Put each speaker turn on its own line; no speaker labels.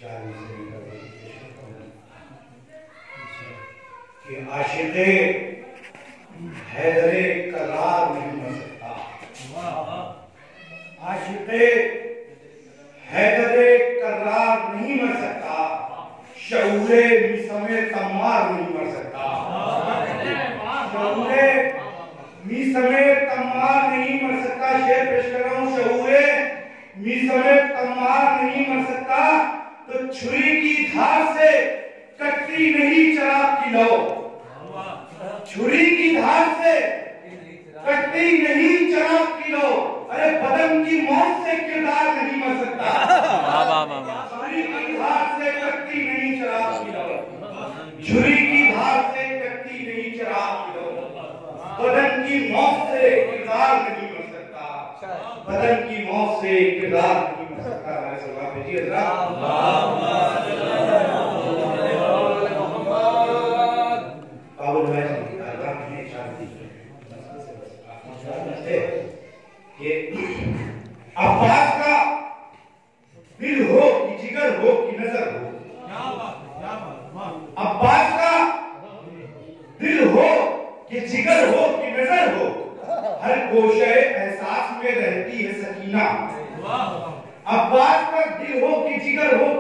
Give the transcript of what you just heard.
کہ عاشق حیدر کرار نہیں مر سکتا، عاشق حیدر کرار نہیں مر سکتا، شعور میثم تمار نہیں مر سکتا، شعور میثم تمار نہیں مر سکتا، شعر پیش کر رہا ہوں، شعور میثم تمار نہیں مر سکتا، تو چھری کی دھار سے کٹتی نہیں چراغ کی لو، چھری کی دھار سے کٹتی نہیں چراغ کی لو، ارے بدن کی موت سے کردار نہیں مر سکتا، چھری کی دھار سے کٹتی نہیں چراغ کی لو، چھری کی دھار سے کٹتی نہیں چراغ کی لو، بدن کی موت سے کردار نہیں مر سکتا، بدن کی موت سے کردار نہیں مر سکتا، ہمارے سلام بھیجیے حضرات، عباس کا دل ہو کہ جگر ہو کہ نظر ہو، عباس کا دل ہو کہ جگر ہو کہ نظر ہو، ہر گوشے احساس میں رہتی ہے سکینہ، عباس کا دل ہو کہ جگر ہو